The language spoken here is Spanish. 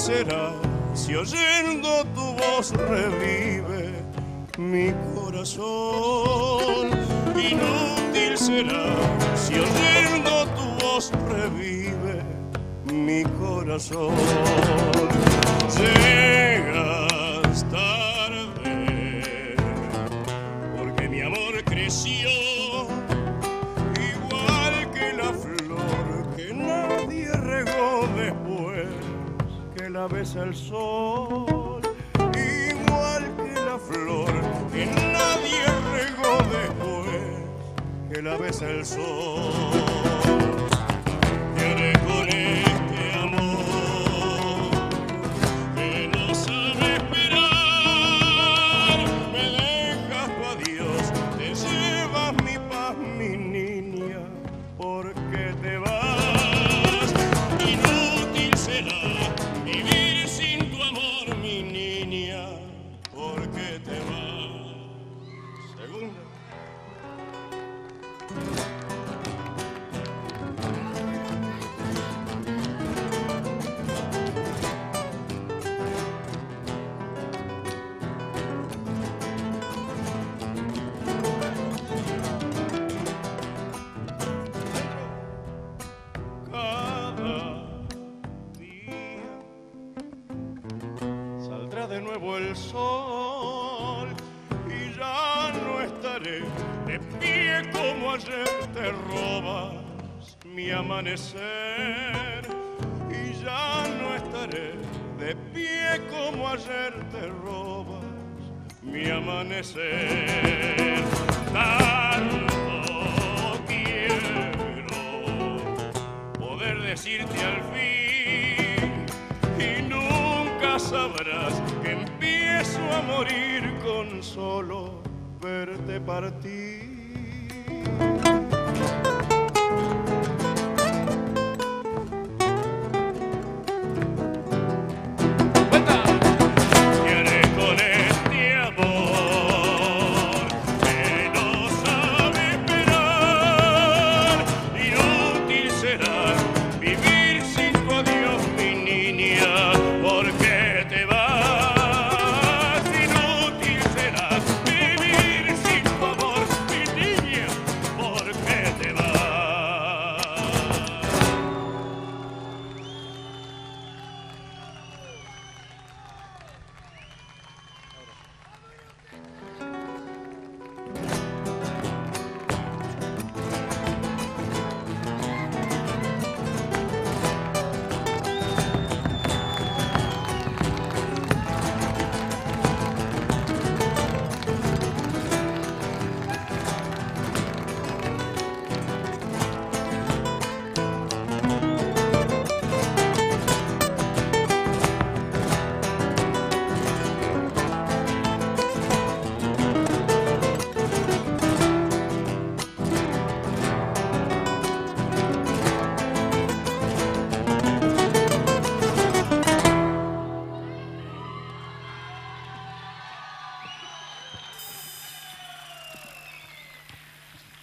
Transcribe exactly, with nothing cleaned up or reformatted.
será si oyendo tu voz revive mi corazón. Inútil será si oyendo tu voz revive mi corazón. Llegas tarde porque mi amor creció igual que la flor que nadie regó después que la besa el sol, igual que la flor que nadie regó después que la besa el sol. Te haré con este amor que no sabe esperar, me dejas tu adiós, te llevas mi paz, mi niña, porque te vas. Inútil será vivir sin tu amor, mi niña, porque te vas. Segunda. De nuevo el sol y ya no estaré de pie como ayer. Te robas mi amanecer y ya no estaré de pie como ayer. Te robas mi amanecer. Tanto quiero poder decirte al fin y nunca sabrás que empiezo a morir con solo verte partir.